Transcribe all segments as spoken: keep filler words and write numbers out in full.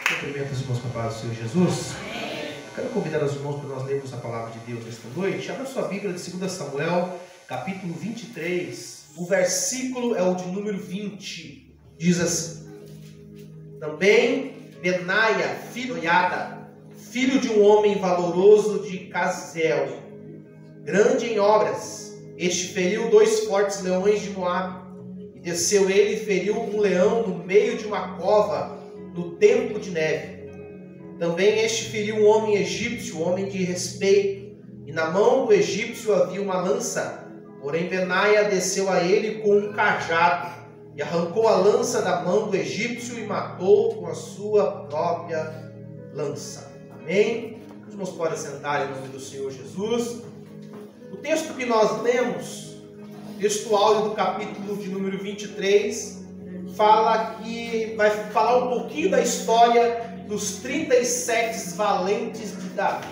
Cumprimento os irmãos com a paz do Senhor Jesus. Quero convidar os irmãos para nós lermos a palavra de Deus nesta noite. Abra sua Bíblia de dois Samuel, capítulo vinte e três. O versículo é o de número vinte. Diz assim: Também Benaia, filho de Iada, filho de um homem valoroso de Casiel, grande em obras, este feriu dois fortes leões de Moabe. E desceu ele e feriu um leão no meio de uma cova, no tempo de neve. Também este feriu um homem egípcio, um homem de respeito, e na mão do egípcio havia uma lança. Porém Benaia desceu a ele com um cajado, e arrancou a lança da mão do egípcio e matou com a sua própria lança. Amém? Os irmãos podem sentar em nome do Senhor Jesus. O texto que nós lemos, o texto áudio do capítulo de número vinte e três, fala que vai falar um pouquinho da história dos trinta e sete valentes de Davi.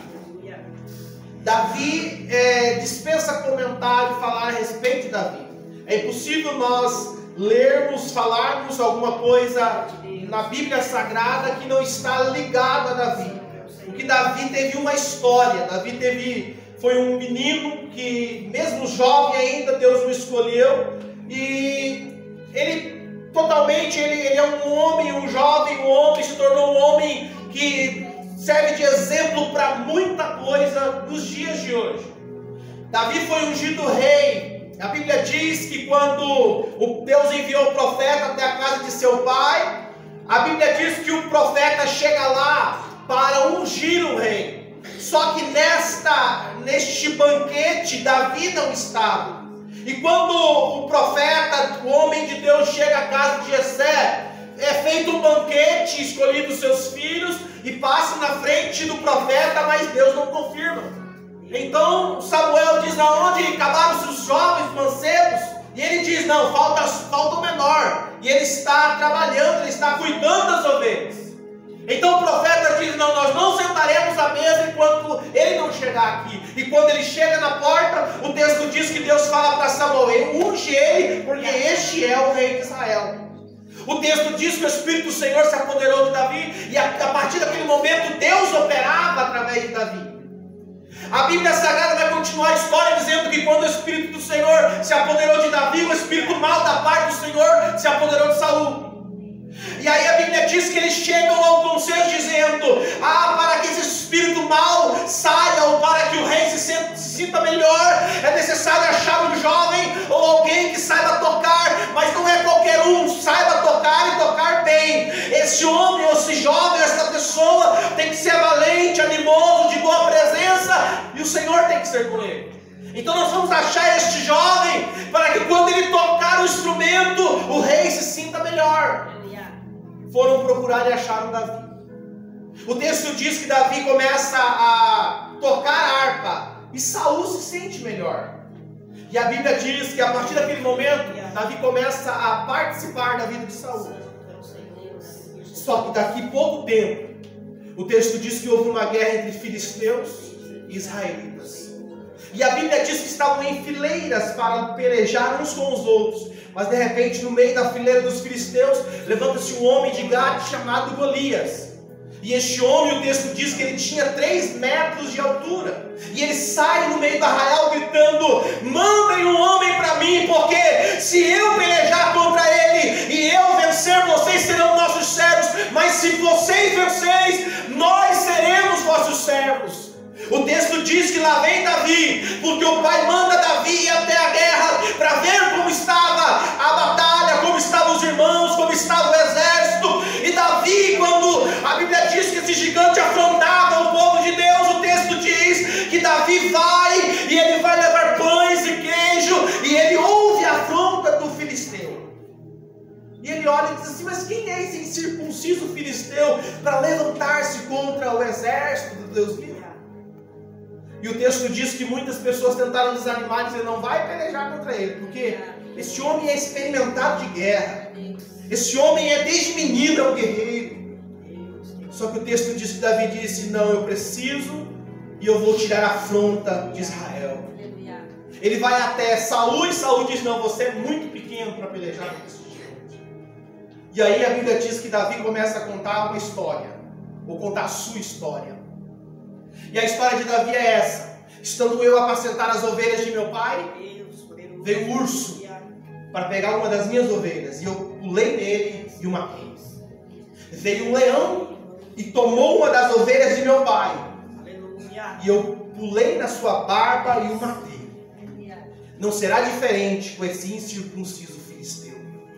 Davi é, dispensa comentário falar a respeito de Davi. É impossível nós lermos, falarmos alguma coisa na Bíblia Sagrada que não está ligado a Davi. Porque Davi teve uma história. Davi teve, foi um menino que, mesmo jovem ainda, Deus o escolheu. E ele totalmente, ele, ele é um homem, um jovem, um homem, se tornou um homem que serve de exemplo para muita coisa nos dias de hoje. Davi foi ungido rei. A Bíblia diz que quando o Deus enviou o profeta até a casa de seu pai, a Bíblia diz que o profeta chega lá para ungir o rei. Só que nesta, neste banquete, Davi não estava. E quando o profeta, o homem de Deus, chega à casa de Jessé, é feito um banquete, escolhido seus filhos, e passa na frente do profeta, mas Deus não confirma. Então Samuel diz: aonde acabaram os jovens mancebos? E ele diz: não, falta, falta o menor. E ele está trabalhando, ele está cuidando das ovelhas. Então o profeta diz: não, nós não sentaremos à mesa enquanto ele não chegar aqui. E quando ele chega na porta, o texto diz que Deus fala para Samuel: unge ele, porque este é o rei de Israel. O texto diz que o Espírito do Senhor se apoderou de Davi, e a, a partir daquele momento Deus operava através de Davi. A Bíblia Sagrada vai continuar a história dizendo que quando o Espírito do Senhor se apoderou de Davi, o Espírito mal da parte do Senhor se apoderou de Saul. E aí a Bíblia diz que eles chegam ao conselho dizendo: ah, para que esse espírito mal saia, ou para que o rei se sinta, se sinta melhor, é necessário achar um jovem ou alguém que saiba tocar, mas não é qualquer um, saiba tocar e tocar bem. Esse homem, esse jovem, essa pessoa tem que ser valente, animoso, de boa presença, e o Senhor tem que ser com ele. Então nós vamos achar este jovem para que quando ele tocar o instrumento, o rei se sinta melhor. Foram procurar e acharam Davi. O texto diz que Davi começa a tocar a harpa e Saul se sente melhor. E a Bíblia diz que a partir daquele momento Davi começa a participar da vida de Saul. Só que daqui pouco tempo o texto diz que houve uma guerra entre filisteus e israelitas. E a Bíblia diz que estavam em fileiras para pelejar uns com os outros. Mas de repente, no meio da fileira dos filisteus, levanta-se um homem de Gade chamado Golias. E este homem, o texto diz que ele tinha três metros de altura. E ele sai no meio do arraial gritando: mandem um homem para mim, porque se eu pelejar contra ele e eu vencer, vocês serão nossos servos. Mas se vocês venceis, nós seremos vossos servos. O texto diz que lá vem Davi, porque o pai manda Davi ir até a guerra para ver como estava a batalha, como estavam os irmãos, como estava o exército. E Davi, quando a Bíblia diz que esse gigante afrontava o povo de Deus, o texto diz que Davi vai e ele vai levar pães e queijo, e ele ouve a afronta do filisteu. E ele olha e diz assim: mas quem é esse incircunciso filisteu para levantar-se contra o exército do Deus vivo? E o texto diz que muitas pessoas tentaram desanimar e dizer: não vai pelejar contra ele, porque esse homem é experimentado de guerra. Esse homem é desde menino, é um guerreiro. Só que o texto diz que Davi disse: não, eu preciso e eu vou tirar a afronta de Israel. Ele vai até Saul e Saul diz: não, você é muito pequeno para pelejar com esse gigante. E aí a Bíblia diz que Davi começa a contar uma história. Vou contar a sua história. E a história de Davi é essa. Estando eu a apacentar as ovelhas de meu pai, veio um urso para pegar uma das minhas ovelhas. E eu pulei nele e o matei. Veio um leão e tomou uma das ovelhas de meu pai. E eu pulei na sua barba e o matei. Não será diferente com esse incircunciso filisteu.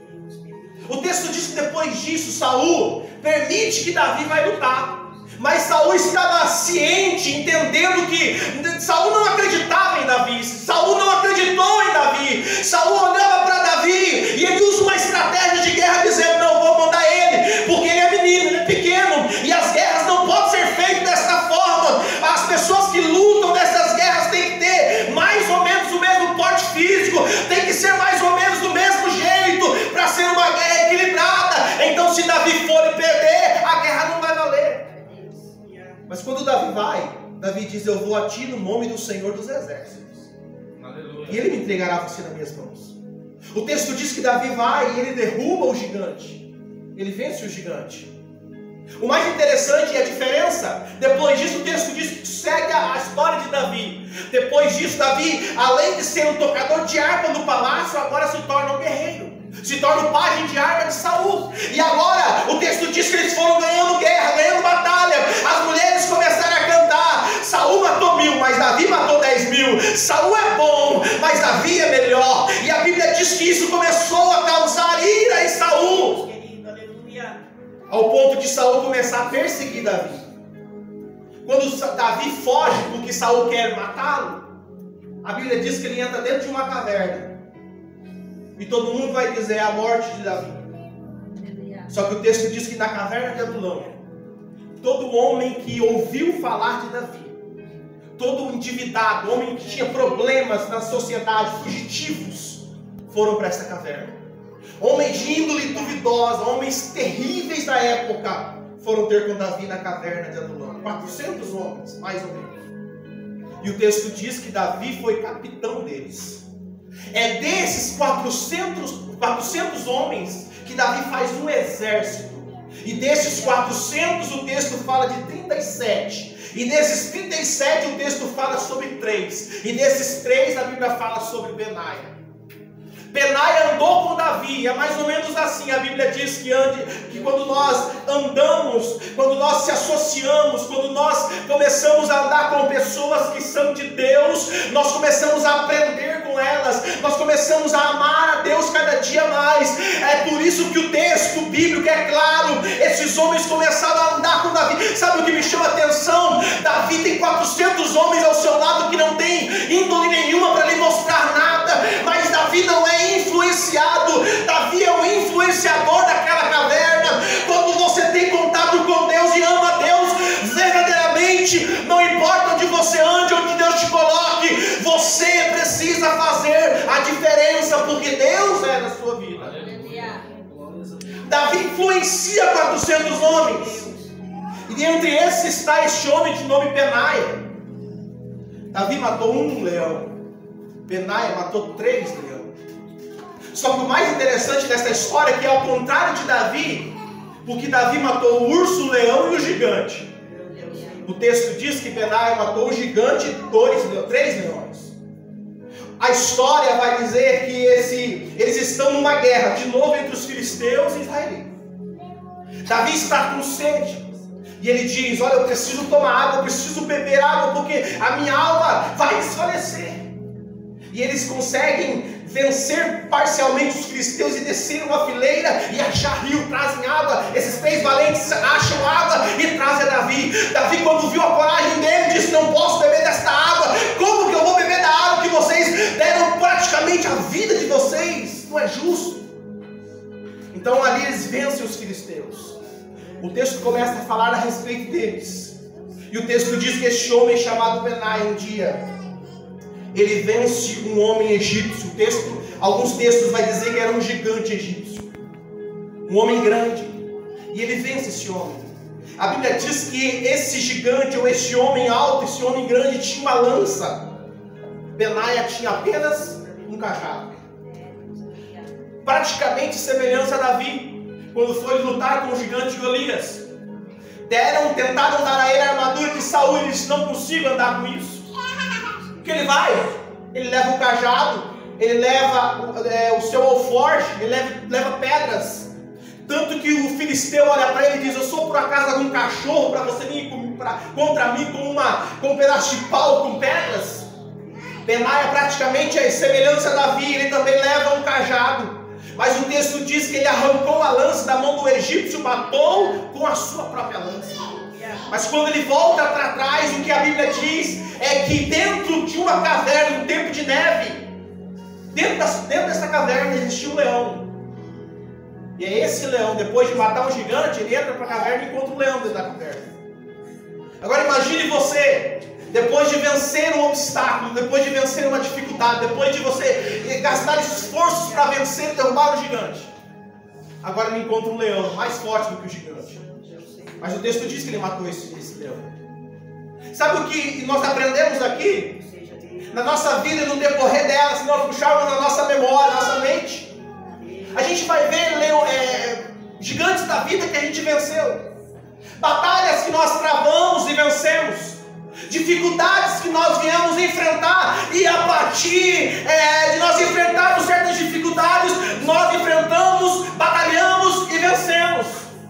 O texto diz que depois disso, Saul permite que Davi vai lutar. Mas Saul estava ciente, entendendo que Saul não acreditava em Davi. Saul não acreditou em Davi. Saul olhava para Davi e ele usa uma estratégia de guerra dizendo: não, vou mandar ele, porque ele é menino, ele é pequeno. E as guerras não podem ser feitas dessa forma. As pessoas que lutam nessas guerras têm que ter mais ou menos o mesmo porte físico, tem que ser mais ou menos do mesmo jeito, para ser uma guerra equilibrada. Então se Davi for e perder, a guerra não vai valer. Mas quando Davi vai, Davi diz: eu vou a ti no nome do Senhor dos Exércitos. Aleluia. E ele me entregará você nas minhas mãos. O texto diz que Davi vai e ele derruba o gigante. Ele vence o gigante. O mais interessante é a diferença. Depois disso, o texto diz que segue a história de Davi. Depois disso, Davi, além de ser um tocador de harpa no palácio, agora se torna um guerreiro. Se torna o pajem de arma de Saul. E agora o texto diz que eles foram ganhando guerra, ganhando batalha. As mulheres começaram a cantar: Saul matou mil, mas Davi matou dez mil. Saul é bom, mas Davi é melhor. E a Bíblia diz que isso começou a causar ira em Saul, ao ponto de Saul começar a perseguir Davi. Quando Davi foge porque Saul quer matá-lo, a Bíblia diz que ele entra dentro de uma caverna. E todo mundo vai dizer: é a morte de Davi. Só que o texto diz que na caverna de Adulão, todo homem que ouviu falar de Davi, todo endividado, homem que tinha problemas na sociedade, fugitivos, foram para essa caverna. Homens de índole duvidosa, homens terríveis da época, foram ter com Davi na caverna de Adulão. quatrocentos homens, mais ou menos. E o texto diz que Davi foi capitão deles. É desses quatrocentos, quatrocentos homens que Davi faz um exército. E desses quatrocentos o texto fala de trinta e sete. E desses trinta e sete o texto fala sobre três. E desses três a Bíblia fala sobre Benaia. Benaia andou com Davi. É mais ou menos assim. A Bíblia diz que, ande, que quando nós andamos, quando nós se associamos, quando nós começamos a andar com pessoas que são de Deus, nós começamos a aprender com elas, nós começamos a amar a Deus cada dia mais. É por isso que o texto bíblico é claro. Esses homens começaram a andar com Davi. Sabe o que me chama a atenção? Davi tem quatrocentos homens ao seu lado que não tem índole nenhuma para lhe mostrar nada. Mas Davi não é influenciado. Davi é o influenciador daquela caverna. Quando você tem contato com Deus e ama a Deus verdadeiramente, não importa onde você ande, onde Deus te coloque, você precisa fazer a diferença, porque Deus é na sua vida. Aleluia. Davi influencia quatrocentos homens, e entre esses está este homem de nome Benaia. Davi matou um leão, Benaia matou três leões. Só que o mais interessante dessa história é que, ao contrário de Davi, porque Davi matou o urso, o leão e o gigante, o texto diz que Benaia matou o gigante e dois, três leões. A história vai dizer que esse, eles estão numa guerra, de novo, entre os filisteus e israelitas. Davi está com sede. E ele diz: olha, eu preciso tomar água, eu preciso beber água, porque a minha alma vai desfalecer. E eles conseguem vencer parcialmente os filisteus e descer uma fileira e achar rio, trazem água. Esses três valentes acham água e trazem a Davi. Davi, quando viu a coragem dele, disse: não posso beber desta água. Como que eu vou beber da água que vocês deram praticamente a vida de vocês? Não é justo. Então ali eles vencem os filisteus. O texto começa a falar a respeito deles. E o texto diz que este homem chamado Benaia, um dia, ele vence um homem egípcio. O texto, alguns textos vai dizer que era um gigante egípcio, um homem grande, e ele vence esse homem. A Bíblia diz que esse gigante, ou esse homem alto, esse homem grande, tinha uma lança. Benaia tinha apenas um cajado, praticamente semelhança a Davi quando foi lutar com o gigante Golias. Deram, tentaram dar a ele a armadura de Saul, ele disse: não consigo andar com isso. O que ele vai? Ele leva o cajado, ele leva é, o seu alforje, ele leva, leva pedras. Tanto que o filisteu olha para ele e diz: eu sou por acaso algum cachorro para você vir com, pra, contra mim com, uma, com um pedaço de pau com pedras? Benaia praticamente é semelhança a Davi, ele também leva um cajado. Mas o texto diz que ele arrancou a lança da mão do egípcio, matou com a sua própria lança. Mas quando ele volta para trás, o que a Bíblia diz é que dentro de uma caverna, um tempo de neve, dentro, das, dentro dessa caverna existia um leão. E é esse leão, depois de matar um gigante, ele entra para a caverna e encontra um leão dentro da caverna. Agora imagine você, depois de vencer um obstáculo, depois de vencer uma dificuldade, depois de você gastar esforços para vencer e derrubar o gigante, agora ele encontra um leão mais forte do que o gigante. Mas o texto diz que ele matou esse, esse leão. Sabe o que nós aprendemos aqui? Na nossa vida e no decorrer dela, se nós puxarmos na nossa memória, na nossa mente, a gente vai ver leão, é, gigantes da vida que a gente venceu, batalhas que nós travamos e vencemos, dificuldades que nós viemos enfrentar, e a partir é, de nós enfrentarmos certas dificuldades, nós enfrentamos, batalhamos e vencemos.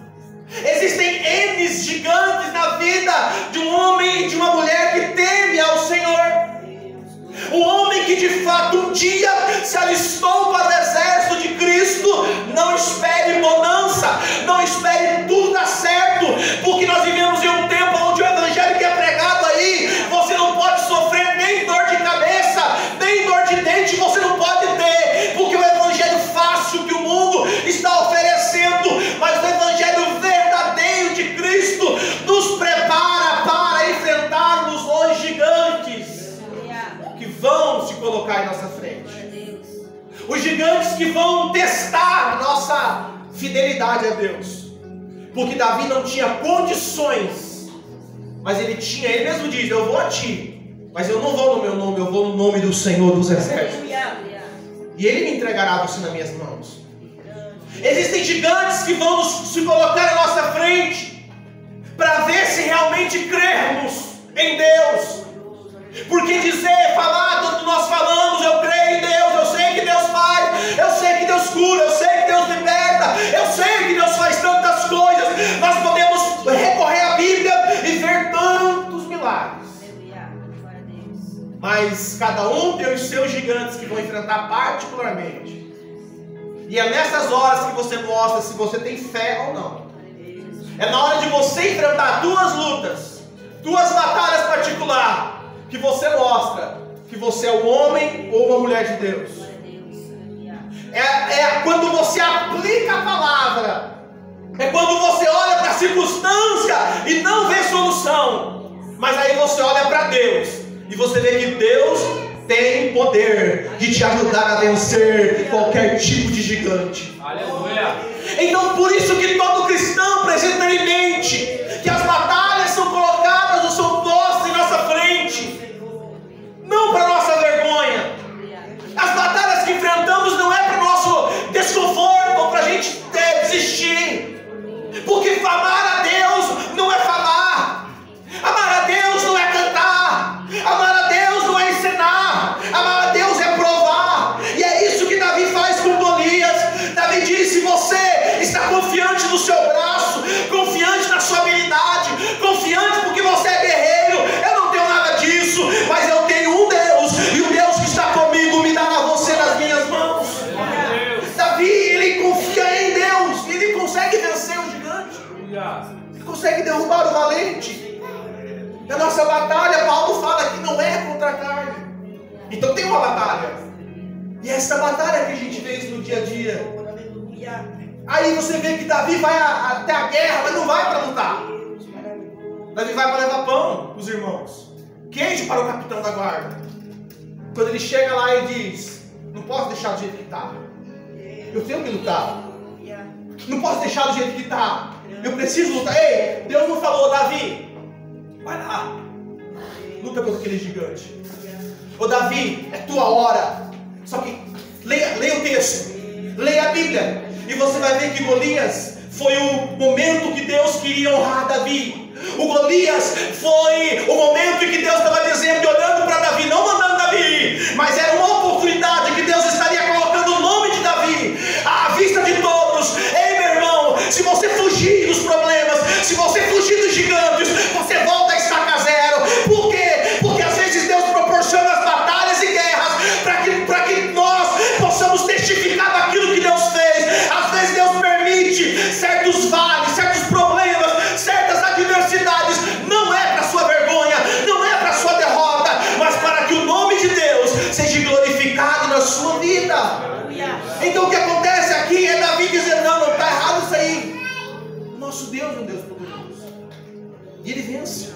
Existem N gigantes na vida de um homem e de uma mulher que teme ao Senhor. O homem que de fato um dia se alistou para o exército de Cristo, não espere bonança, não espere tudo dar certo, porque nós vivemos em um tempo onde o evangelho que é pregado aí, você não pode sofrer nem dor de cabeça, nem dor de dente, você não pode ter, porque o evangelho fácil que o mundo está oferecendo, mas o evangelho verdadeiro de Cristo nos prepara para enfrentarmos os gigantes que vão se colocar em nossa frente, os gigantes que vão testar a nossa fidelidade a Deus, porque Davi não tinha condições, mas ele tinha, ele mesmo diz: eu vou a ti, mas eu não vou no meu nome, eu vou no nome do Senhor dos Exércitos, e Ele me entregará você nas minhas mãos. Existem gigantes que vão nos, se colocar à nossa frente, para ver se realmente crermos em Deus. Porque dizer, falar, quando nós falamos, eu creio em Deus, eu sei que Deus faz, eu sei que Deus cura, eu sei que Deus liberta, eu sei que Deus faz tantas coisas, nós podemos recorrer à Bíblia e ver tantos milagres. Mas cada um tem os seus gigantes que vão enfrentar particularmente. E é nessas horas que você mostra se você tem fé ou não. É na hora de você enfrentar duas lutas, duas batalhas particulares, que você mostra que você é um homem ou uma mulher de Deus. É, é quando você aplica a palavra, é quando você olha para a circunstância e não vê solução, mas aí você olha para Deus e você vê que Deus tem poder de te ajudar a vencer qualquer tipo de gigante. Aleluia. Então por isso que todo cristão precisa ter em mente que as batalhas são colocadas ou são postas em nossa frente, não para nossa vergonha. As batalhas que enfrentamos não é para o nosso desconforto ou para a gente é, desistir, porque amar a Deus não é falar, amar a Deus não é cantar, amar a Deus não é ensinar, amar a Deus é provar. E é isso que Davi faz com Golias. Davi disse: você está confiante no seu braço, confiante na sua habilidade, confiante porque você é guerreiro. Eu não tenho nada disso, mas eu tenho um Deus, e o Deus que está comigo me dará você nas minhas mãos. Davi, ele confia em Deus, ele consegue vencer o gigante, ele consegue derrubar o valente. Na nossa batalha, Paulo fala que não é contra a carne. Então tem uma batalha, e essa batalha que a gente vê no dia a dia. Aí você vê que Davi vai a, até a guerra, mas não vai para lutar. Davi vai para levar pão para os irmãos, queijo para o capitão da guarda. Quando ele chega lá e diz: não posso deixar do jeito que está, eu tenho que lutar, não posso deixar do jeito que está, eu preciso lutar. Ei, Deus não falou: Davi, vai lá, luta contra aquele gigante. Ô Davi, é tua hora. Só que leia, leia o texto, leia a Bíblia, e você vai ver que Golias foi o momento que Deus queria honrar Davi. O Golias foi o momento em que Deus estava dizendo e olhando para Davi, não mandando Davi ir, mas era uma oportunidade que Deus estaria colocando o nome de Davi à vista de todos. Ei, meu irmão, se você fugir dos problemas, se você fugir dos gigantes, você volta a estaca zero. Por quê? Porque às vezes Deus proporciona as batalhas e guerras para que, para que nós possamos testificar daquilo que Deus fez. Às vezes Deus permite certos vales, certos problemas, certas adversidades. Não é para sua vergonha, não é para sua derrota, mas para que o nome de Deus seja glorificado na sua vida. Então o que acontece aqui é Davi dizendo, não, não está errado isso aí. Nosso Deus é um Deus poderoso. E ele vence.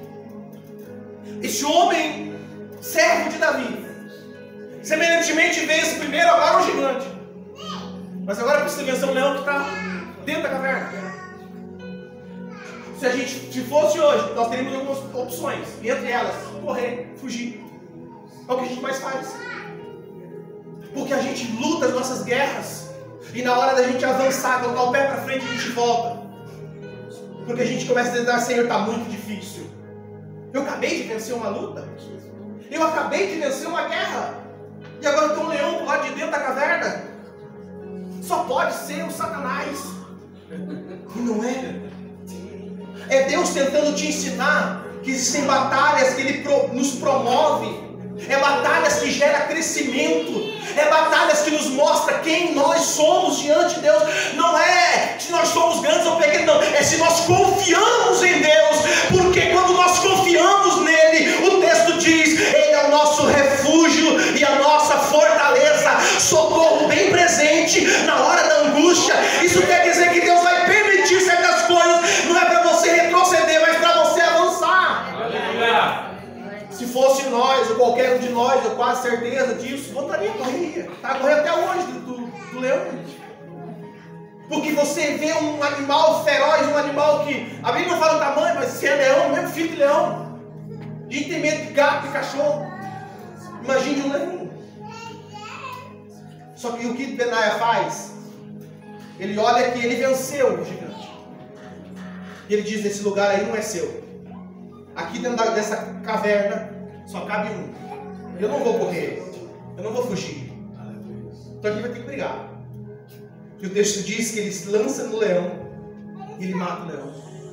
Esse homem, servo de Davi, semelhantemente vence primeiro agora um gigante. Mas agora precisa vencer um leão que está dentro da caverna. Se a gente, se fosse hoje, nós teríamos algumas opções. E entre elas, correr, fugir. É o que a gente mais faz. Porque a gente luta as nossas guerras. E na hora da gente avançar, colocar o pé para frente, a gente volta. Porque a gente começa a dizer, ah, Senhor, está muito difícil. Eu acabei de vencer uma luta. Eu acabei de vencer uma guerra. E agora tem um leão lá de dentro da caverna. Só pode ser o Satanás. E não é. É Deus tentando te ensinar que existem batalhas que Ele pro, nos promove. É batalhas que geram crescimento. É batalhas que nos mostram quem nós somos diante de Deus. Não é se nós somos grandes ou pequenos, não. É se nós confiamos em Deus. Porque quando nós confiamos nele, o texto diz, Ele é o nosso refúgio e a nossa fortaleza. Socorro bem presente na hora da angústia. Isso quer dizer que Deus vai permitir certas coisas. Não é para você retroceder, mas para você avançar. Aleluia. Se fosse nós, ou qualquer um de nós, eu quase certeza disso, voltaria a correr. Está correndo até hoje do, do, do leão. Porque você vê um animal feroz, um animal que, a Bíblia não fala o tamanho, mas se é leão, mesmo filho de leão. A gente tem medo de gato e cachorro. Imagine um leão. Só que o que Benaia faz? Ele olha que ele venceu o gigante. E ele diz, esse lugar aí não é seu. Aqui dentro dessa caverna só cabe um. Eu não vou correr. Eu não vou fugir. Então aqui vai ter que brigar. E o texto diz que ele se lança no leão e ele mata o leão.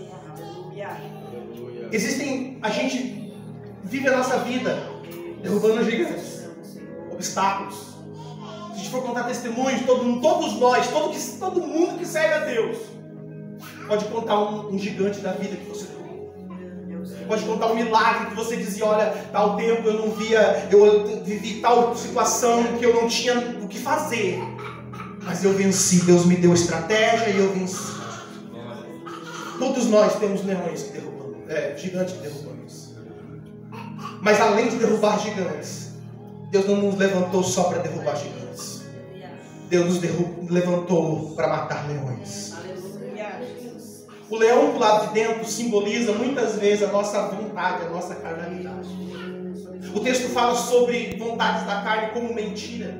Existem, a gente vive a nossa vida derrubando gigantes, obstáculos. Se a gente for contar testemunhos, todo, todos nós, todo, que, todo mundo que serve a Deus, pode contar um, um gigante da vida que você derrubou. Pode contar um milagre que você dizia, olha, tal tempo eu não via, eu vivi tal situação que eu não tinha o que fazer. Mas eu venci, Deus me deu estratégia e eu venci. Todos nós temos leões que derrubamos, é, gigantes que derrubamos. Mas além de derrubar gigantes, Deus não nos levantou só para derrubar gigantes. Deus nos derrub... levantou para matar leões. O leão do lado de dentro simboliza muitas vezes a nossa vontade, a nossa carnalidade. O texto fala sobre vontades da carne como mentira,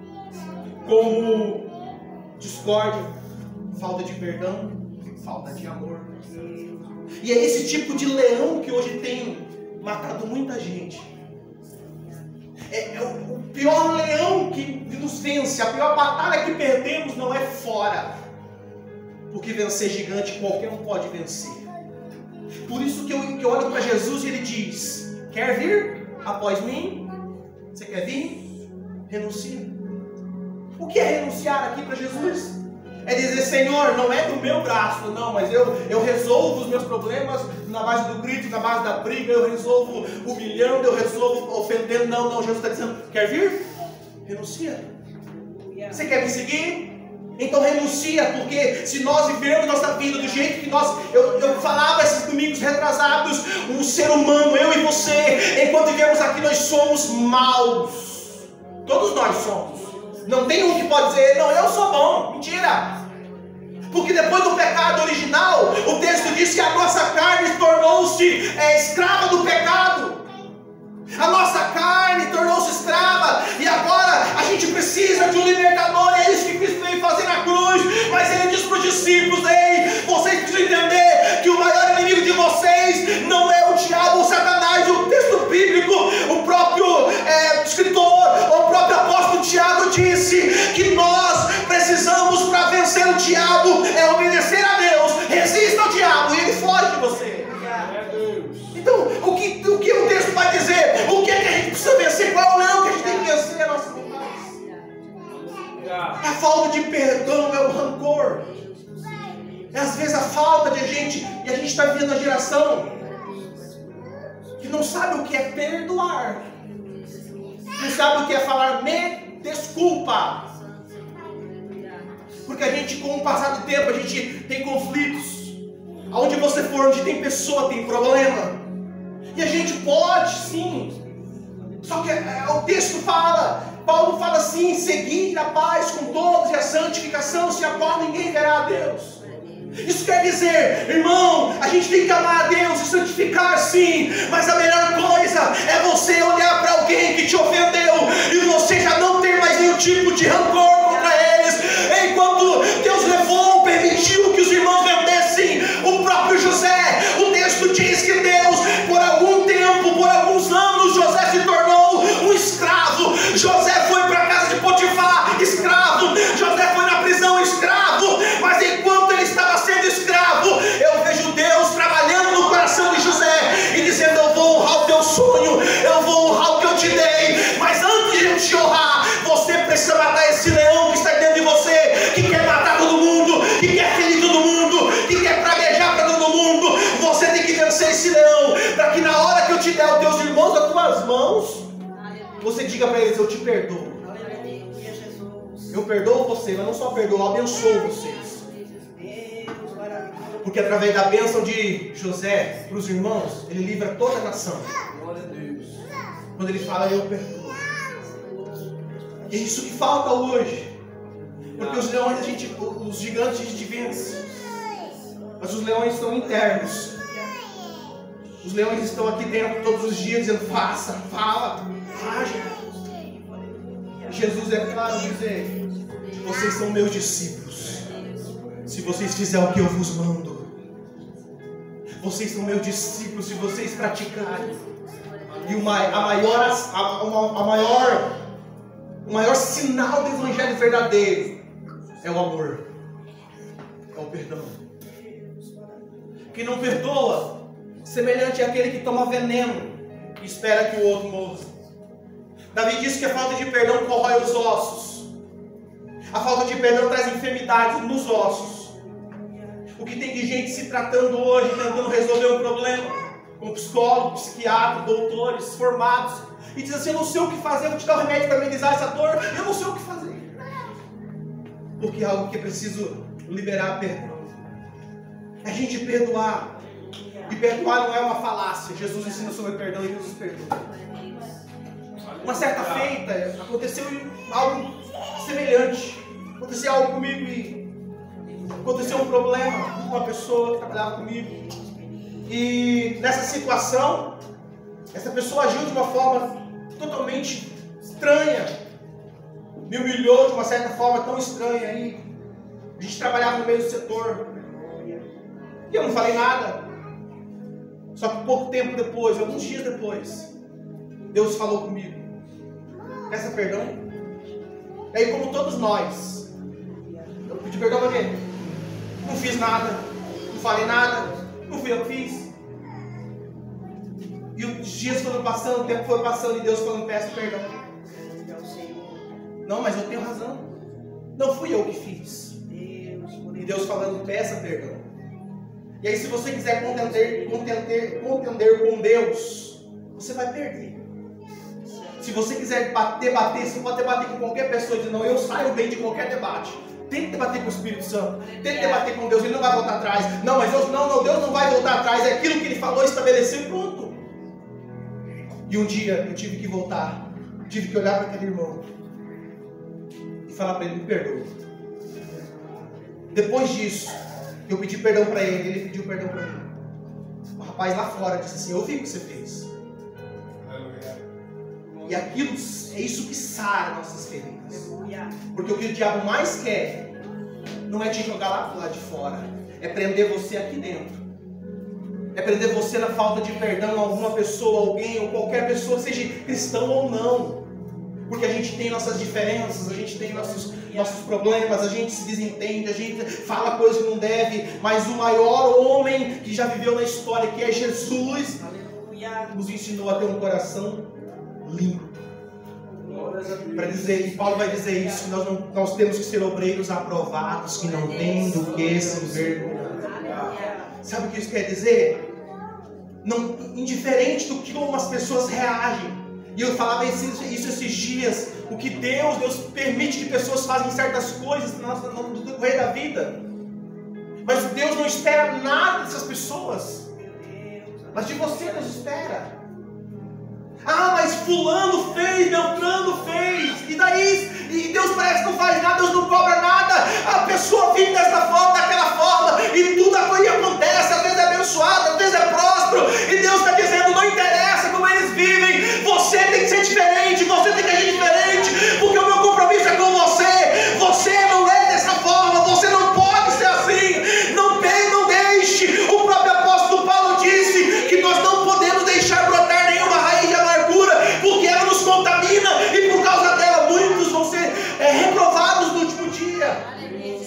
como discórdia, falta de perdão, falta de amor. E é esse tipo de leão que hoje tem matado muita gente. É, é o, o pior leão que, que nos vence, a pior batalha que perdemos não é fora. Porque vencer gigante qualquer um pode vencer. Por isso que eu, que eu olho para Jesus e ele diz, quer vir após mim? Você quer vir? Renuncia. O que é renunciar aqui para Jesus? É dizer, Senhor, não é do meu braço, não, mas eu, eu resolvo os meus problemas na base do grito, na base da briga, eu resolvo humilhando, eu resolvo ofendendo. Não, não, Jesus está dizendo, quer vir? Renuncia. Você quer me seguir? Então renuncia, porque se nós vivermos nossa vida do jeito que nós... Eu, eu falava esses domingos retrasados, um ser humano, eu e você, enquanto vivemos aqui, nós somos maus. Todos nós somos. Não tem um que pode dizer, não, eu sou bom. Mentira. Porque depois do pecado original, o texto diz que a nossa carne tornou-se é, escrava do pecado. A nossa carne tornou-se escrava. E agora a gente precisa de um libertador. É isso que Cristo veio fazer na cruz. Mas ele diz para os discípulos: ei, vocês precisam entender que o maior inimigo de vocês não é o diabo ou Satanás. O texto bíblico, o próprio é, escritor, o próprio apóstolo Tiago disse que nós precisamos, para vencer o diabo, é obedecer a Deus. Resista ao diabo e ele foge de você. Então, o que, o que o texto vai dizer? O que é que a gente precisa vencer? Qual é o leão que a gente tem que vencer? A nossa vontade. A falta de perdão é o rancor. É às vezes a falta de gente, e a gente está vivendo uma geração que não sabe o que é perdoar, não sabe o que é falar me desculpa, porque a gente, com o passar do tempo, a gente tem conflitos, aonde você for, onde tem pessoa, tem problema, e a gente pode sim, só que é, o texto fala, Paulo fala assim: seguir a paz com todos e a santificação, sem a qual ninguém verá a Deus. Isso quer dizer, irmão, a gente tem que amar a Deus e santificar sim, mas a melhor coisa é você olhar para alguém que te ofendeu e você já não ter mais nenhum tipo de rancor contra eles. Enquanto Deus levou, permitiu que os irmãos vendessem o próprio José, o texto diz que Deus, por algum tempo, por alguns anos, José se tornou um escravo. José foi para a casa de Potifar, escravo. José foi na prisão, escravo. Mas enquanto ele estava sendo escravo, eu vejo Deus trabalhando no coração de José e dizendo: eu vou honrar o teu sonho, eu vou honrar o que eu te dei, mas antes de eu te honrar, você precisa matar esse leão que está dentro de você, que quer matar todo mundo, que quer ferir todo mundo, que quer praguejar para todo mundo. Você tem que vencer esse leão, para que na hora que eu te der os teus irmãos das tuas mãos, você diga para eles: eu te perdoo. Eu perdoo você, mas não só perdoo, eu abençoo vocês. Porque através da bênção de José para os irmãos, ele livra toda a nação. Quando ele fala: eu perdoo. E é isso que falta hoje. Porque os leões, a gente, os gigantes a gente vence, mas os leões estão internos. Os leões estão aqui dentro todos os dias dizendo: faça, fala, age. Jesus é claro dizer: vocês são meus discípulos se vocês fizerem o que eu vos mando. Vocês são meus discípulos se vocês praticarem. E o ma- a maior, a, a, a maior, o maior sinal do evangelho verdadeiro é o amor, é o perdão. Quem não perdoa, semelhante àquele que toma veneno e espera que o outro morra. Davi disse que a falta de perdão corrói os ossos. A falta de perdão traz enfermidades nos ossos. O que tem de gente se tratando hoje, tentando resolver um problema, com psicólogo, psiquiatra, doutores, formados, e diz assim: eu não sei o que fazer, vou te dar um remédio para amenizar essa dor, eu não sei o que fazer. Porque é algo que é preciso liberar perdão. É a gente perdoar. E perdoar não é uma falácia. Jesus ensina sobre perdão e Jesus perdoa. Uma certa feita, aconteceu algo semelhante. Aconteceu algo comigo e aconteceu um problema com uma pessoa que trabalhava comigo. E nessa situação, essa pessoa agiu de uma forma totalmente estranha. Me humilhou de uma certa forma tão estranha. E a gente trabalhava no mesmo setor. E eu não falei nada. Só que pouco tempo depois, alguns dias depois, Deus falou comigo: peça perdão. E aí, como todos nós, eu pedi perdão para quê? Não fiz nada, não falei nada, não fui eu que fiz. E os dias foram passando, o tempo foi passando, e Deus falando: peça perdão. Não, mas eu tenho razão. Não fui eu que fiz. E Deus falando: peça perdão. E aí, se você quiser contender, contender, contender com Deus, você vai perder. Se você quiser debater, você pode debater com qualquer pessoa e dizer: não, eu saio bem de qualquer debate. Tem que debater com o Espírito Santo. Tem que debater com Deus, ele não vai voltar atrás. Não, mas Deus não, não, Deus não vai voltar atrás. É aquilo que ele falou, estabeleceu e pronto. E um dia eu tive que voltar. Tive que olhar para aquele irmão e falar para ele: me perdoa. Depois disso, eu pedi perdão para ele, ele pediu perdão para mim. O rapaz lá fora disse assim: eu vi o que você fez. E aquilo, é isso que sara nossas feridas. Porque o que o diabo mais quer não é te jogar lá do lado de fora, é prender você aqui dentro. É prender você na falta de perdão a alguma pessoa, alguém ou qualquer pessoa, seja cristão ou não. Porque a gente tem nossas diferenças, a gente tem nossos, nossos problemas, a gente se desentende, a gente fala coisa que não deve, mas o maior homem que já viveu na história, que é Jesus, nos ensinou a ter um coração limpo. Para dizer, e Paulo vai dizer isso, que nós, não, nós temos que ser obreiros aprovados, que não tem do que se envergonhar. Sabe o que isso quer dizer? Não, indiferente do que algumas pessoas reagem. E eu falava isso, isso esses dias. O que Deus, Deus permite que pessoas façam certas coisas no decorrer da vida. Mas Deus não espera nada dessas pessoas. Mas de você Deus espera. Ah, mas fulano fez, Beltrano fez. E daí? E Deus parece que não faz nada, Deus não cobra nada. A pessoa vive dessa forma, daquela forma. E tudo acontece, às vezes é abençoado, às vezes é próspero. E Deus está dizendo, não interessa como eles vivem. Você tem que ser diferente, você tem que agir diferente. Porque o meu compromisso é com você. Você não é dessa forma, você não pode ser assim. Não tem, não deixe. O próprio apóstolo Paulo disse que nós não podemos deixar brotar nenhuma raiz de amargura, porque ela nos contamina e por causa dela muitos vão ser é, reprovados no último dia.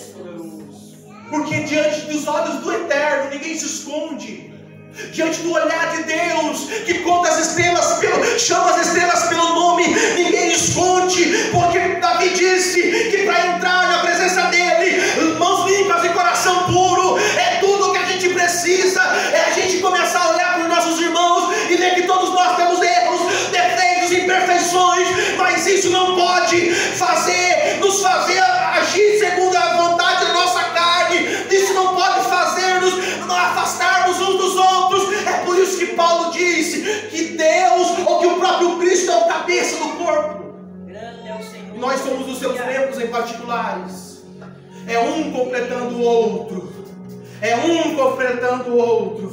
Porque diante dos olhos do Eterno ninguém se esconde. Diante do olhar de Deus, que conta as estrelas, pelo, chama as estrelas pelo nome, ninguém esconde. Porque Davi disse que para entrar na presença dele, mãos limpas e coração puro, é tudo que a gente precisa. É a gente começar a olhar para os nossos irmãos e ver que todos nós temos erros, defeitos, imperfeições. Mas isso não pode fazer, nos fazer agir segundo a vontade da nossa carne. Isso não pode fazer-nos afastarmos uns dos outros. É por isso que Paulo disse que Deus, ou que o próprio Cristo é o cabeça do corpo. E nós somos os seus membros em particulares. É um completando o outro. É um completando o outro.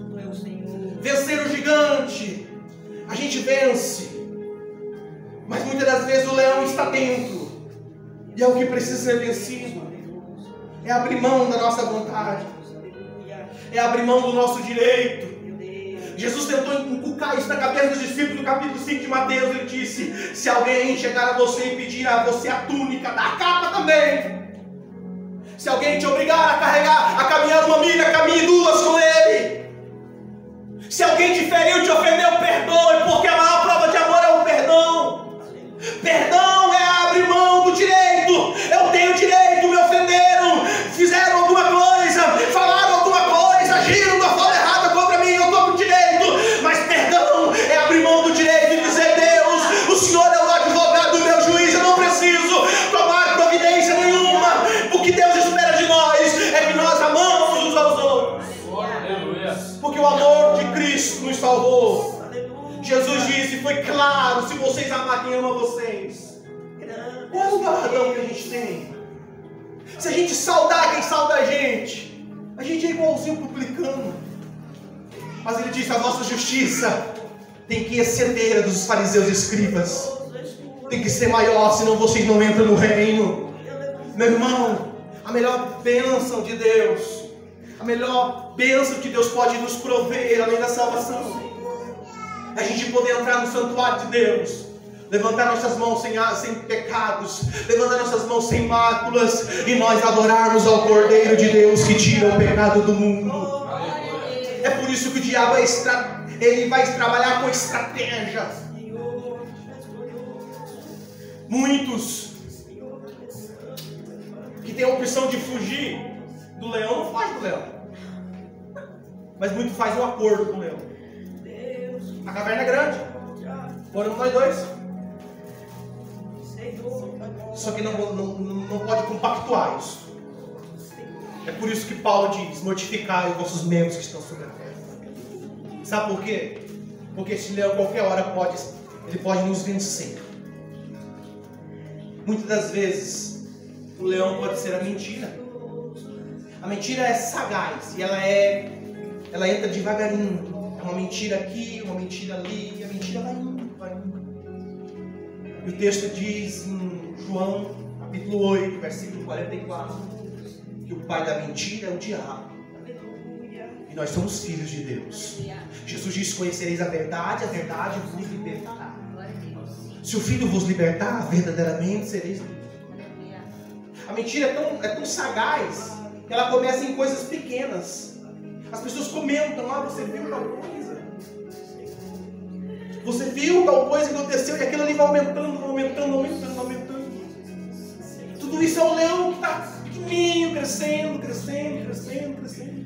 Vencer o gigante. A gente vence. Mas muitas das vezes o leão está dentro. E é o que precisa ser vencido. É abrir mão da nossa vontade. É abrir mão do nosso direito. Jesus tentou inculcar isso na cabeça dos discípulos no capítulo cinco de Mateus. Ele disse, se alguém chegar a você e pedir a você a túnica, dá a capa também. Se alguém te obrigar a carregar, a caminhar uma milha, caminhe duas com ele. Se alguém te feriu, te ofendeu, perdoe, porque a maior prova de amor é o perdão. Perdão é abrir mão do direito. Eu tenho direito, me ofenderam, fizeram alguma coisa, falaram alguma coisa, agiram da forma errada contra mim, eu estou com direito. Mas perdão é abrir mão do direito e dizer, Deus, o Senhor é o advogado do meu juiz, eu não preciso tomar providência nenhuma. O que Deus espera de nós é que nós amamos uns aos outros. Porque o amor de Cristo nos salvou. Jesus disse, foi claro, se vocês amarem quem ama vocês. Qual é o galardão que a gente tem? Se a gente saudar quem sauda a gente, a gente é igualzinho publicano. Mas ele disse, a vossa justiça tem que exceder a dos fariseus e escribas. Tem que ser maior, senão vocês não entram no reino. Meu irmão, a melhor bênção de Deus, a melhor bênção que Deus pode nos prover, além da salvação, é a gente poder entrar no santuário de Deus, levantar nossas mãos sem, sem pecados, levantar nossas mãos sem máculas, e nós adorarmos ao Cordeiro de Deus que tira o pecado do mundo. É por isso que o diabo é extra, ele vai trabalhar com estratégia. Muitos que têm a opção de fugir do leão, não foge do leão, mas muitos fazem um acordo com o leão. A caverna é grande, foram nós dois. Só que não, não, não pode compactuar isso. É por isso que Paulo diz, mortificai os vossos membros que estão sobre a terra. Sabe por quê? Porque esse leão qualquer hora pode, ele pode nos vencer. Muitas das vezes o leão pode ser a mentira. A mentira é sagaz e ela é, ela entra devagarinho. É uma mentira aqui, uma mentira ali, e a mentira vai indo, vai indo. E o texto diz em João, capítulo oito, versículo quarenta e quatro, E o pai da mentira é o diabo. E nós somos filhos de Deus. Jesus disse: conhecereis a verdade, a verdade vos libertará. Se o Filho vos libertar, verdadeiramente sereis livres. A mentira é tão, é tão sagaz que ela começa em coisas pequenas. As pessoas comentam: ah, você viu tal coisa? Você viu tal coisa que aconteceu? E aquilo ali vai aumentando, aumentando, aumentando, aumentando. Tudo isso é um leão que está pequenininho, crescendo, crescendo, crescendo, crescendo.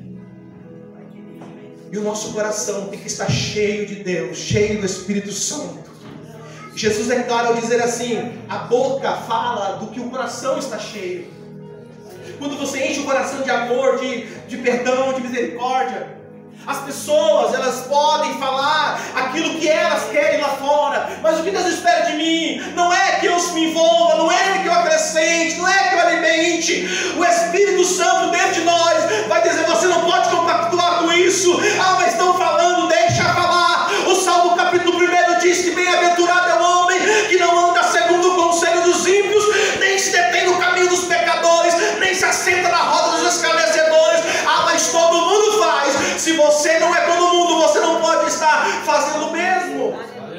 E o nosso coração tem que estar cheio de Deus, cheio do Espírito Santo. Jesus é claro ao dizer assim: a boca fala do que o coração está cheio. Quando você enche o coração de amor, de, de perdão, de misericórdia, as pessoas, elas podem falar aquilo que elas querem lá fora, mas o que Deus espera de mim não é que eu me envolva, não é que eu acrescente, não é que eu alimente. O Espírito Santo dentro de nós vai dizer: você não pode compactuar com isso. Ah, mas estão falando, deixa falar. O Salmo capítulo primeiro diz que bem-aventurado é o homem que não anda segundo o conselho dos ímpios, nem se detém no caminho dos pecadores, nem se assenta na roda dos escarnecedores. Ah, mas todo mundo faz. Se você não é todo mundo, você não pode estar fazendo o mesmo.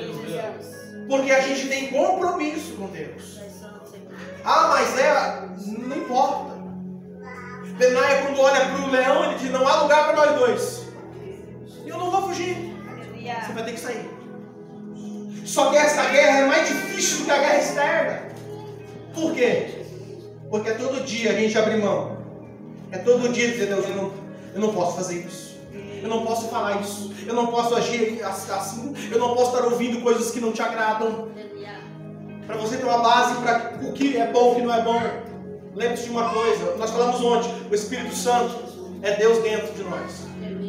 Porque a gente tem compromisso com Deus. Ah, mas é, não importa. Benaia, quando olha para o leão, ele diz: não há lugar para nós dois. E eu não vou fugir. Você vai ter que sair. Só que essa guerra é mais difícil do que a guerra externa. Por quê? Porque é todo dia a gente abre mão. É todo dia dizer: Deus, eu não, eu não posso fazer isso. Eu não posso falar isso. Eu não posso agir assim. Eu não posso estar ouvindo coisas que não te agradam. Para você ter uma base para o que é bom e o que não é bom. Lembre-se de uma coisa. Nós falamos ontem. O Espírito Santo é Deus dentro de nós.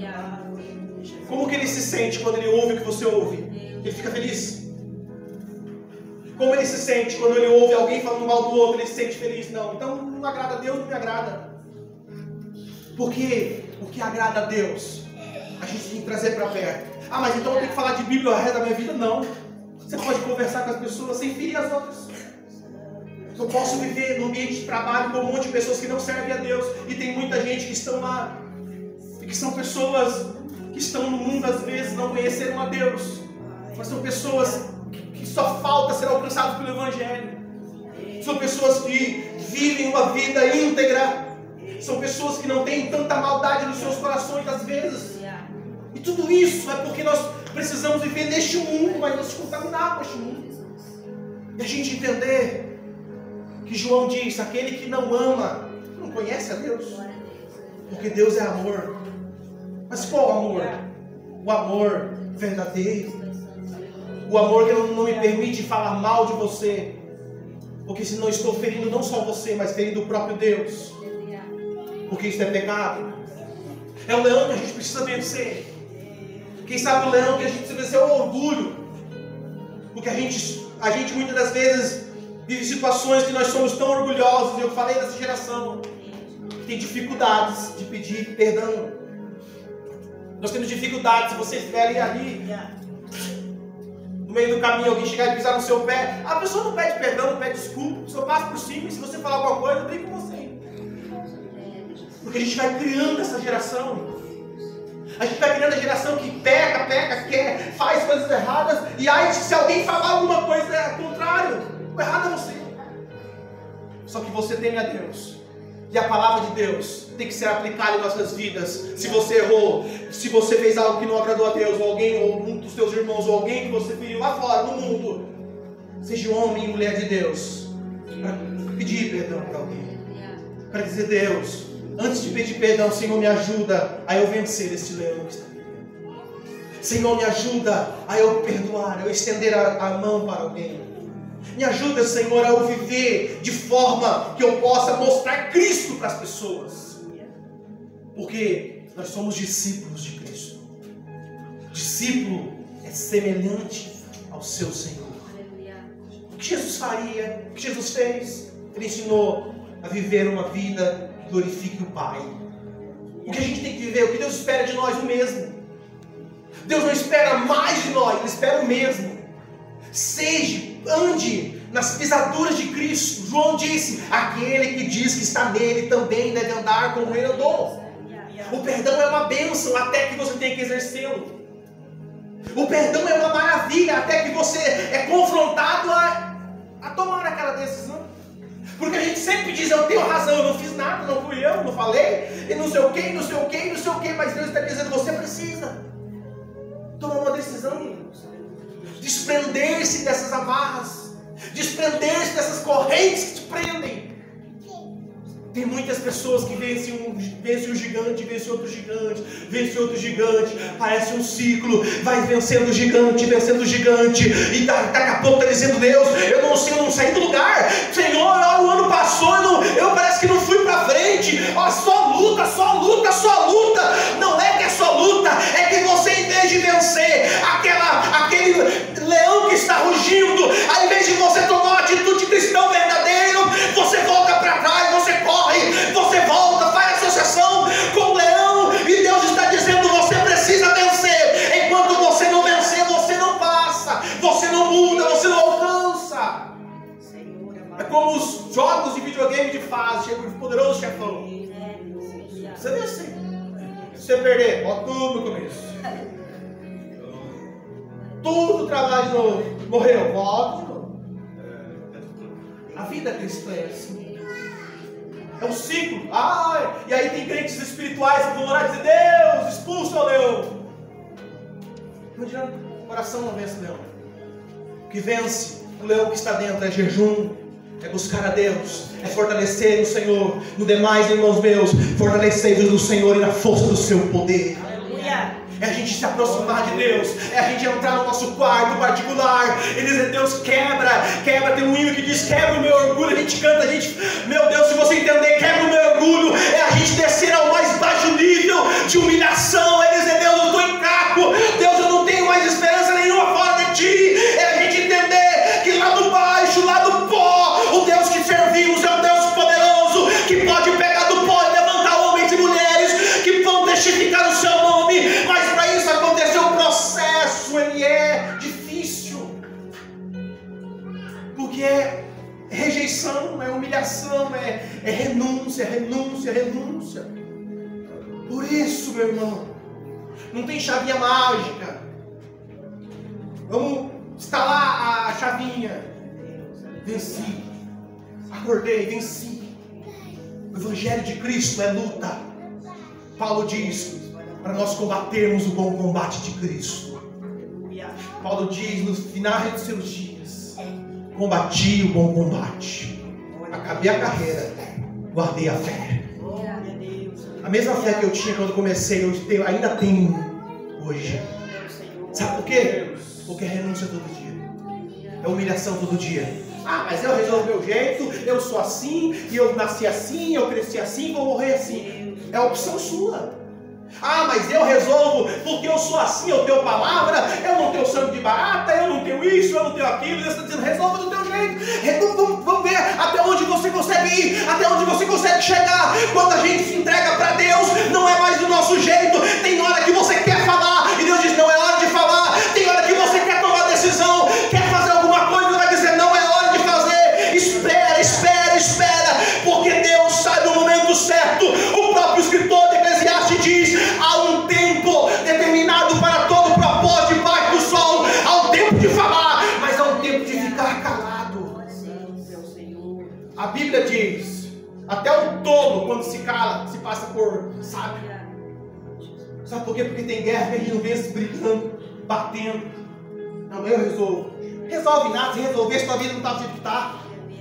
Como que ele se sente quando ele ouve o que você ouve? Ele fica feliz. Como ele se sente quando ele ouve alguém falando mal do outro? Ele se sente feliz? Não. Então não agrada a Deus, não me agrada. Porque o que agrada a Deus, a gente tem que trazer para perto. Ah, mas então eu tenho que falar de Bíblia o resto da minha vida? Não. Você pode conversar com as pessoas sem ferir as outras. Eu posso viver no ambiente de trabalho com um monte de pessoas que não servem a Deus. E tem muita gente que estão lá. E que são pessoas que estão no mundo, às vezes, não conheceram a Deus. Mas são pessoas que só falta ser alcançadas pelo Evangelho. São pessoas que vivem uma vida íntegra. São pessoas que não têm tanta maldade nos seus corações, às vezes. E tudo isso é porque nós precisamos viver neste mundo, mas não se contaminar com este mundo. E a gente entender que João diz: aquele que não ama, não conhece a Deus. Porque Deus é amor. Mas qual amor? O amor verdadeiro. O amor que não me permite falar mal de você. Porque senão estou ferindo não só você, mas ferindo o próprio Deus. Porque isso é pecado. É o leão que a gente precisa vencer. Quem sabe o leão que a gente precisa vencer é o orgulho. Porque a gente, a gente muitas das vezes vive situações que nós somos tão orgulhosos. E eu falei dessa geração que tem dificuldades de pedir perdão. Nós temos dificuldades. Se você estiver ali, ali no meio do caminho, alguém chegar e pisar no seu pé, a pessoa não pede perdão, não pede desculpa. A pessoa passa por cima e se você falar alguma coisa, eu brigo com você. Porque a gente vai criando essa geração. A gente vai criando a geração que peca, peca, quer, faz coisas erradas. E aí, se alguém falar alguma coisa é contrário, o errado é você. Só que você teme a Deus. E a palavra de Deus tem que ser aplicada em nossas vidas. Se você errou, se você fez algo que não agradou a Deus, ou alguém, ou um dos seus irmãos, ou alguém que você feriu lá fora no mundo, seja homem e mulher de Deus, para pedir perdão para alguém. Para dizer: Deus, antes de pedir perdão, Senhor, me ajuda a eu vencer este leão que está vivendo. Senhor, me ajuda a eu perdoar, a eu estender a, a mão para alguém. Me ajuda, Senhor, a eu viver de forma que eu possa mostrar Cristo para as pessoas. Porque nós somos discípulos de Cristo. Discípulo é semelhante ao seu Senhor. O que Jesus faria? O que Jesus fez? Ele ensinou a viver uma vida que glorifique o Pai. O que a gente tem que viver? O que Deus espera de nós? O mesmo. Deus não espera mais de nós, Ele espera o mesmo. Seja, ande nas pisaduras de Cristo. João disse: aquele que diz que está nele também deve andar como ele andou. O perdão é uma bênção até que você tenha que exercê-lo. O perdão é uma maravilha até que você é confrontado a, a tomar aquela decisão. Porque a gente sempre diz: eu tenho razão, eu não fiz nada, não fui eu, não falei, e não sei o que, não sei o que, não sei o que. Mas Deus está dizendo: você precisa tomar uma decisão, desprender-se dessas amarras, desprender-se dessas correntes que te prendem. Tem muitas pessoas que vencem um, vencem um gigante, vencem outro gigante, vencem outro gigante, parece um ciclo, vai vencendo o gigante, vencendo o gigante, e daqui a pouco está dizendo: Deus, eu não sei, eu não saí do lugar, Senhor, ó, o ano passou, eu, não, eu parece que não fui para frente, ó, só luta, só luta, só luta. Não é que é só luta, é que você, em vez de vencer aquela, aquele leão que está rugindo, ao invés de você tomar uma atitude cristã verdadeira, você volta para trás, você corre, você volta, faz associação com o leão, e Deus está dizendo: você precisa vencer. Enquanto você não vencer, você não passa, você não muda, você não alcança. É como os jogos de videogame de fase, chega o poderoso chefão. Você vencer. Se você perder, bota tudo no começo. Tudo trabalho de novo. Morreu, volta de novo. A vida cristã é assim. É um ciclo. Ah, e aí tem crentes espirituais que vão orar e dizer: Deus, expulsa o leão. Não adianta, o coração não vence o leão. O que vence o leão que está dentro é jejum, é buscar a Deus, é fortalecer o Senhor. No demais, irmãos meus, fortalecei-vos no Senhor e na força do seu poder. Aleluia. É a gente se aproximar de Deus, é a gente entrar no nosso quarto particular e dizer: Deus, quebra, quebra. Tem um hino que diz: quebra o meu orgulho. A gente canta, a gente, meu Deus, se você entender, quebra o meu orgulho, é a gente descer ao mais baixo nível de humilhação, é dizer: Deus, eu estou em caco, Deus, eu não tenho mais esperança nenhuma fora de Ti. É a gente entender que lá do baixo, lá do pó, o Deus que servimos é um Deus poderoso, que pode pegar do pó e levantar homens e mulheres que vão testificar o Seu nome. Mas para isso acontecer o processo, ele é difícil, porque é rejeição, é humilhação, é, é renúncia, renúncia, renúncia. Por isso, meu irmão, não tem chavinha mágica. Vamos instalar a chavinha. Venci, acordei, venci. O Evangelho de Cristo é luta. Paulo diz: para nós combatermos o bom combate de Cristo. Paulo diz no final dos seus dias: combati o bom combate, acabei a carreira, guardei a fé. A mesma fé que eu tinha quando comecei, eu tenho, ainda tenho hoje. Sabe por quê? Porque é renúncia todo dia, é humilhação todo dia. Ah, mas eu resolvi o meu jeito, eu sou assim, e eu nasci assim, eu cresci assim, vou morrer assim. É a opção sua. Ah, mas eu resolvo porque eu sou assim, eu tenho palavra, eu não tenho sangue de barata, eu não tenho isso, eu não tenho aquilo. Deus está dizendo: resolva do teu jeito. Vamos, vamos ver até onde você consegue ir, até onde você consegue chegar. Quando a gente se entrega para Deus, não é mais do nosso jeito. Tem hora que você quer falar e Deus diz: não é hora de falar. Tem hora que você quer tomar decisão, quer fazer alguma coisa, Deus vai dizer: não é hora de fazer. Espera, espera, espera, porque Deus sabe o momento certo. O próprio escritor de Eclesiastes diz: há um tempo determinado para todo propósito debaixo do sol. Há um tempo de falar, mas há um tempo de ficar calado. A Bíblia diz: até o tolo, quando se cala, se passa por sábio. Sabe por quê? Porque tem guerra que a gente não vê se brigando, batendo. Não, eu resolvo. Resolve nada. Se resolver, se tua vida não está do jeito que está,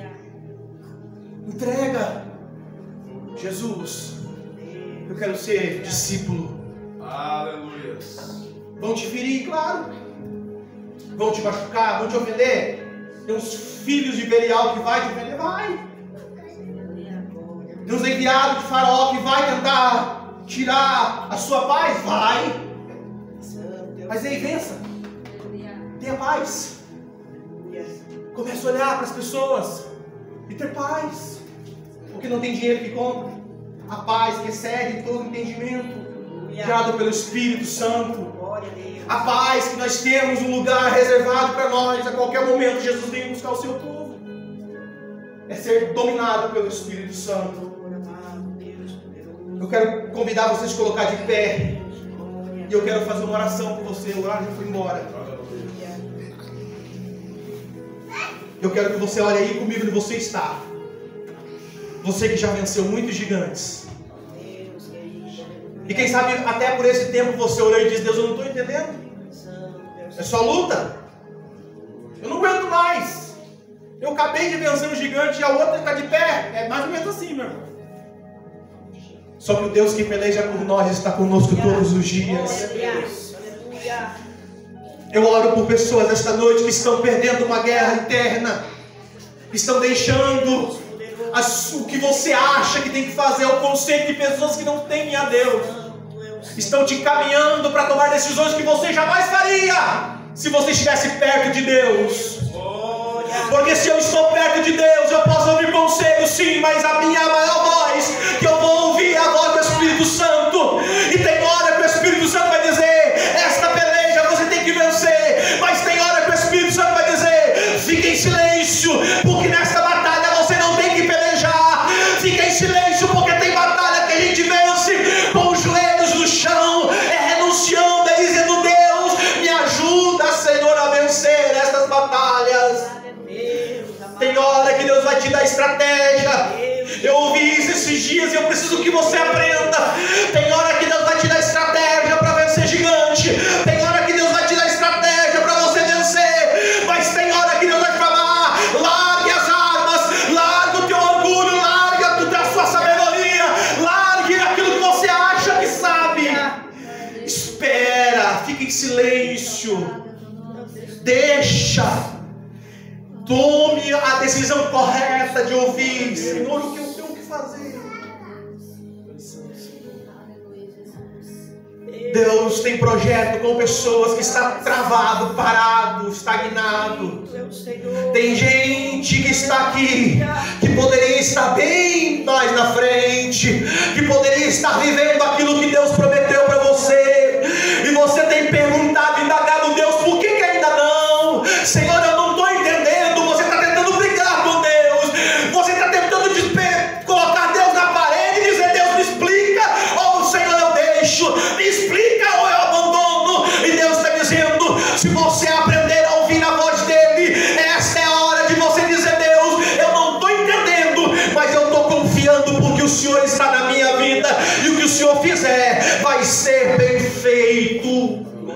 entrega. Jesus, eu quero ser discípulo. Aleluia. Vão te ferir, claro. Vão te machucar, vão te ofender. Tem uns filhos de Belial que vai te ofender, vai. Tem uns enviados de Faraó que vai tentar tirar a sua paz, vai. Mas aí vença. Tenha paz. Comece a olhar para as pessoas e ter paz. Porque não tem dinheiro que compra. A paz que excede todo entendimento, guiado pelo Espírito Santo. A paz que nós temos um lugar reservado para nós. A qualquer momento Jesus vem buscar o seu povo. é ser dominado pelo Espírito Santo. Eu quero convidar você a se colocar de pé. E eu quero fazer uma oração por você. O horário já foi embora. Eu quero que você olhe aí comigo onde você está. Você que já venceu muitos gigantes. E quem sabe até por esse tempo você olhou e disse: Deus, eu não estou entendendo. É só luta. Eu não aguento mais. Eu acabei de vencer um gigante e a outra está de pé. É mais ou menos assim, meu irmão. Só que o Deus que peleja por nós está conosco todos os dias. Eu oro por pessoas esta noite que estão perdendo uma guerra interna. Estão deixando as, o que você acha que tem que fazer, o conceito de pessoas que não temem a Deus. Estão te encaminhando para tomar decisões que você jamais faria se você estivesse perto de Deus. Porque se eu estou perto de Deus, eu posso ouvir conselhos, sim, mas a minha maior voz que eu vou ouvir é a voz do Espírito Santo. E tem hora que o Espírito Santo vai dizer: esta peleja você tem que vencer. Mas tem hora que o Espírito Santo vai dizer: fique em silêncio, porque nesta batalha você não tem que pelejar. Fica em silêncio, porque tem batalha que a gente vence com os joelhos no chão, é renunciando, é dizendo: Deus, me ajuda, Senhor, a vencer estas batalhas. Tem hora que Deus vai te dar estratégia. Eu ouvi isso esses dias e eu preciso que você aprenda. Tem hora que Deus vai te dar estratégia para vencer gigante. Tem hora que Deus vai te dar estratégia para você vencer. Mas tem hora que Deus vai te falar: largue as armas, largue o teu orgulho, largue a sua sabedoria, largue aquilo que você acha que sabe. Espera, fica em silêncio. Deixa. Tome a decisão correta de ouvir: Senhor, o que eu tenho que fazer? Deus tem projeto com pessoas que estão travado, parado, estagnado. Tem gente que está aqui que poderia estar bem mais na frente, que poderia estar vivendo aquilo que Deus prometeu